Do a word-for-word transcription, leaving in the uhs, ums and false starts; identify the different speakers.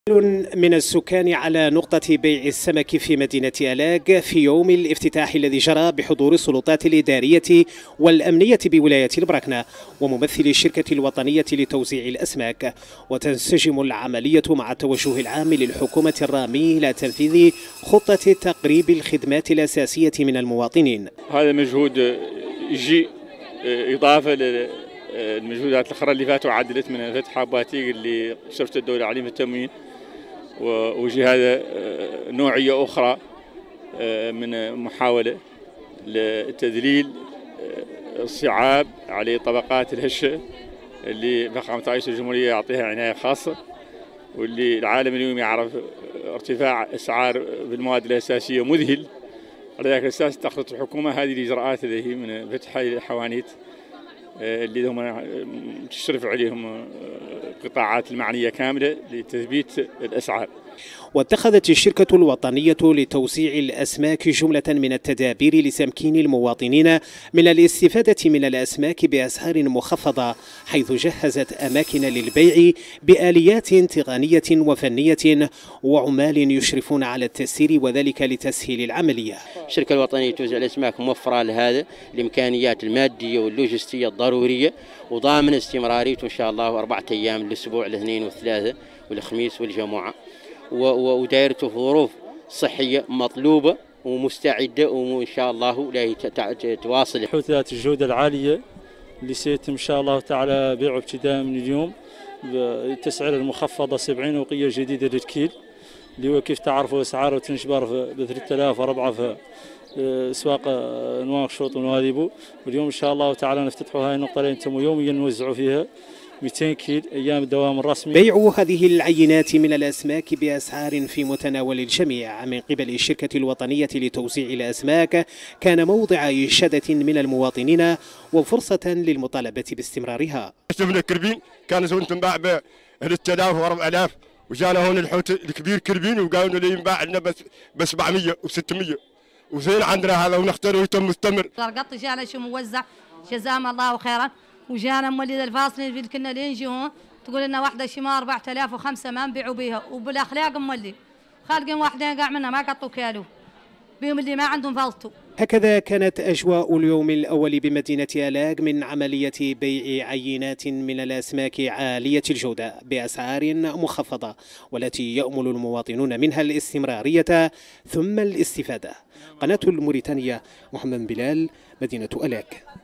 Speaker 1: من السكان على نقطة بيع السمك في مدينة ألاق في يوم الافتتاح الذي جرى بحضور السلطات الإدارية والأمنية بولاية البركنة وممثل الشركة الوطنية لتوزيع الأسماك. وتنسجم العملية مع التوجه العام للحكومة الرامي إلى تنفيذ خطة تقريب الخدمات الأساسية من المواطنين.
Speaker 2: هذا مجهود يجي إضافة للمجهودات الأخرى اللي فاتوا عدلت من فتح أباتيق اللي شرفت الدولة عليه في التموين، وجي هذا نوعية أخرى من محاولة لتذليل الصعاب على طبقات الهشة اللي فخامة رئيس الجمهورية يعطيها عناية خاصة، واللي العالم اليوم يعرف ارتفاع أسعار بالمواد الأساسية مذهل. على ذلك الأساس اتخذت الحكومة هذه الإجراءات اللي هي من فتح الحوانيت اللي هم تشرف عليهم القطاعات المعنية كاملة لتثبيت الأسعار.
Speaker 1: واتخذت الشركة الوطنية لتوزيع الأسماك جملة من التدابير لتمكين المواطنين من الاستفادة من الأسماك بأسعار مخفضة، حيث جهزت أماكن للبيع بآليات تقنية وفنية وعمال يشرفون على التسيير، وذلك لتسهيل العملية.
Speaker 3: الشركة الوطنية لتوزيع الأسماك موفرة لهذا الإمكانيات المادية واللوجستية الضرورية، وضامن استمراريته إن شاء الله أربعة أيام الأسبوع، الاثنين والثلاثة والخميس والجمعة، ودائرته في ظروف صحية مطلوبة ومستعدة، وإن شاء الله لا تواصل.
Speaker 4: حوث ذات الجودة العالية اللي سيتم إن شاء الله تعالى بيعه ابتداء من اليوم بالتسعيرة المخفضة سبعين وقية جديدة للكيل، اللي هو كيف تعرفوا أسعاره تنجبر ب ثلاثة آلاف وأربعة في اسواق نواكشوط ونواذيبو. واليوم ان شاء الله تعالى نفتتحوا هاي النقطه اللي انتم يوميا نوزعوا فيها مئتين كيل ايام الدوام الرسمي.
Speaker 1: بيع هذه العينات من الاسماك باسعار في متناول الجميع من قبل الشركه الوطنيه لتوزيع الاسماك كان موضع اشاده من المواطنين وفرصه للمطالبه باستمرارها.
Speaker 5: شفنا الكربين كان زون تنباع ب ثلاثة آلاف وأربعة آلاف، وجانا هون الحوت الكبير كربين وقالوا لي ينباع لنا بس ب سبعمية وستمية، وزين عندنا هذا ونختار ويتم مستمر.
Speaker 6: قط جانا شو موزع جزاهم الله خيرا، وجانا مولد الفاصل اللي كنا لين هون تقول لنا واحده شما أربعة آلاف وخمسة ما نبيعوا بيها، وبالاخلاق مولي خالقين واحدين قاع منها ما قطوا كالو بيهم اللي ما عندهم فلتوا.
Speaker 1: هكذا كانت أجواء اليوم الأول بمدينة ألاق من عملية بيع عينات من الأسماك عالية الجودة بأسعار مخفضة، والتي يأمل المواطنون منها الاستمرارية ثم الاستفادة. قناة الموريتانية، محمد بلال، مدينة ألاق.